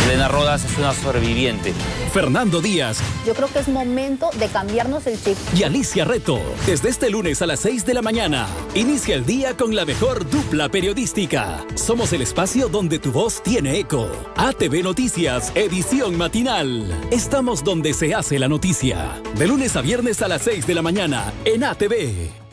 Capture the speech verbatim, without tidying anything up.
Elena Rodas es una sobreviviente. Fernando Díaz. Yo creo que es momento de cambiarnos el chip. Y Alicia Reto. Desde este lunes a las seis de la mañana. Inicia el día con la mejor dupla periodística. Somos el espacio donde tu voz tiene eco. A T V Noticias, edición matinal. Estamos donde se hace la noticia. De lunes a viernes a las seis de la mañana en A T V.